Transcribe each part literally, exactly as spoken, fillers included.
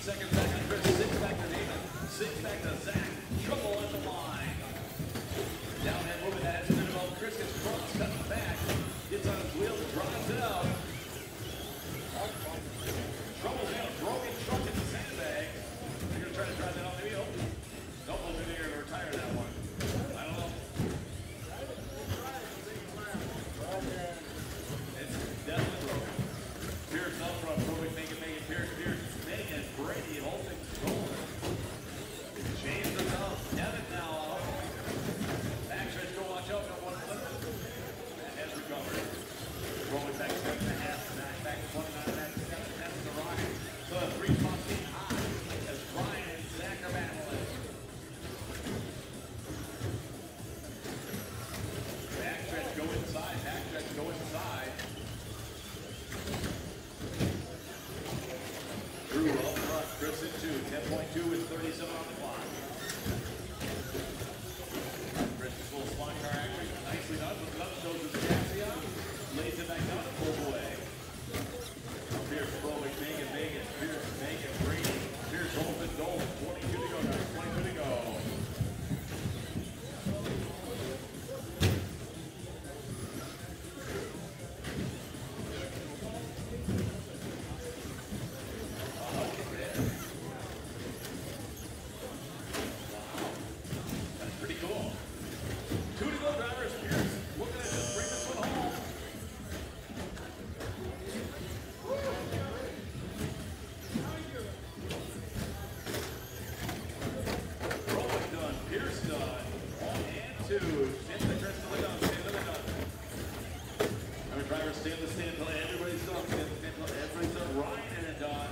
Second back to Chris, six back to Nathan, six back to Zach. Trouble at the line. Downhand movement that has been involved. Chris gets cross, cuts back, gets on his wheels, drives it out. Trouble's in a broken truck in the sandbag. They're going to try to drive that off. Maybe hope. Nope, maybe they're going to retire that one. I don't know. It's definitely broken. Pierce up front, Brody making, making Pierce, Pierce, Megan, Brady, whole thing's going. James is out. Evan now out. Backstretch, go watch out. No one flip. That has recovered. Rolling back seven and a half. Back, back to twenty-nine and a half. Seven and a half to Ryan. So the three spots being high as Ryan and Zach are battling. Backstretch, go inside. Backstretch, go inside. Drew up front, Chris in two, ten point two is thirty-seven on the clock. Chris' full slot car action, nicely done, looks up, shows his chassis on, lays it back down and pulls away. Pierce, Froelich, Megan, Megan, Pierce, Megan, Brady, Pierce, Holman, Dolan, twenty-two to go, guys, twenty-two to go. Stay in the stand until everybody's done. Stay in the stand until everybody's done. Ryan and done.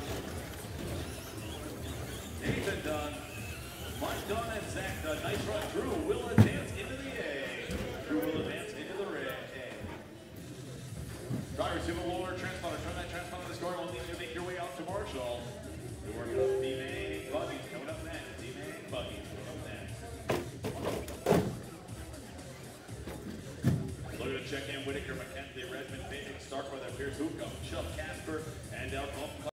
Nathan done. Mike done and Zach done. Nice run. Drew will advance into the A. Drew will advance into the red. Drivers, give a lower transponder. Turn that transponder to score. We'll need you to make your way out to Marshall. We're working up D-May Buggy. Coming up next. D-May Buggy. Coming up next. Looking to check in Whitaker, McKenzie, Redmond, Bacon, Starkweather, Pierce, Hookup, Chubb, Casper, and out.